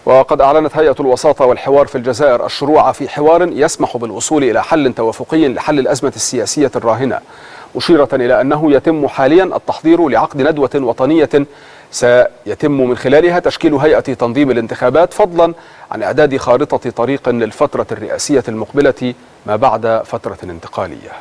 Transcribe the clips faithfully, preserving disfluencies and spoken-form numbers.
وقد أعلنت هيئة الوساطة والحوار في الجزائر الشروع في حوار يسمح بالوصول إلى حل توافقي لحل الأزمة السياسية الراهنة، مشيرة إلى أنه يتم حاليا التحضير لعقد ندوة وطنية سيتم من خلالها تشكيل هيئة تنظيم الانتخابات، فضلا عن إعداد خارطة طريق للفترة الرئاسية المقبلة ما بعد فترة انتقالية.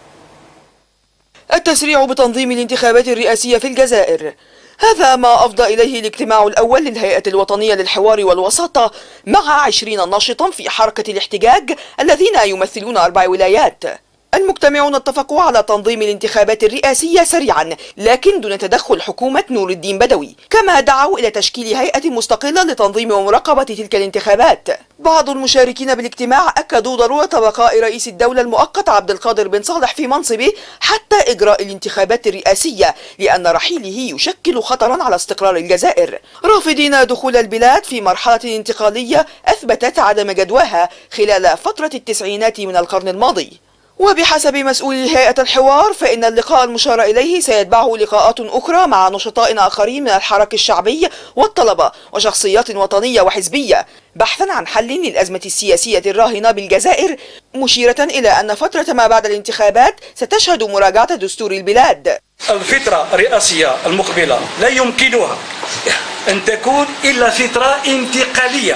التسريع بتنظيم الانتخابات الرئاسية في الجزائر، هذا ما أفضى إليه الاجتماع الأول للهيئة الوطنية للحوار والوساطة مع عشرين ناشطا في حركة الاحتجاج الذين يمثلون أربع ولايات. المجتمعون اتفقوا على تنظيم الانتخابات الرئاسية سريعا لكن دون تدخل حكومة نور الدين بدوي، كما دعوا إلى تشكيل هيئة مستقلة لتنظيم ومراقبة تلك الانتخابات. بعض المشاركين بالاجتماع أكدوا ضرورة بقاء رئيس الدولة المؤقت عبد القادر بن صالح في منصبه حتى إجراء الانتخابات الرئاسية، لأن رحيله يشكل خطرا على استقرار الجزائر، رافضين دخول البلاد في مرحلة انتقالية أثبتت عدم جدواها خلال فترة التسعينات من القرن الماضي. وبحسب مسؤولي هيئة الحوار فإن اللقاء المشار إليه سيتبعه لقاءات أخرى مع نشطاء آخرين من الحراك الشعبي والطلبة وشخصيات وطنية وحزبية بحثا عن حل للأزمة السياسية الراهنة بالجزائر، مشيرة إلى أن فترة ما بعد الانتخابات ستشهد مراجعة دستور البلاد. الفترة الرئاسية المقبلة لا يمكنها أن تكون إلا فترة انتقالية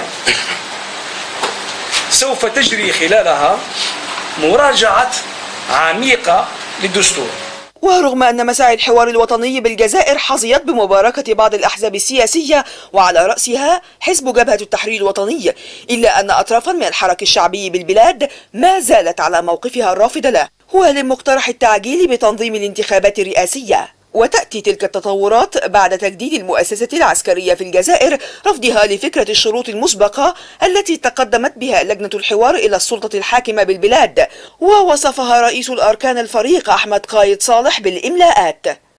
سوف تجري خلالها مراجعة عميقة للدستور. ورغم أن مساعي الحوار الوطني بالجزائر حظيت بمباركة بعض الأحزاب السياسية وعلى رأسها حزب جبهة التحرير الوطني، إلا أن أطرافا من الحراك الشعبي بالبلاد ما زالت على موقفها الرافض له ولمقترح التعجيل بتنظيم الانتخابات الرئاسية. وتأتي تلك التطورات بعد تجديد المؤسسة العسكرية في الجزائر رفضها لفكرة الشروط المسبقة التي تقدمت بها لجنة الحوار إلى السلطة الحاكمة بالبلاد، ووصفها رئيس الأركان الفريق أحمد قايد صالح بالإملاءات.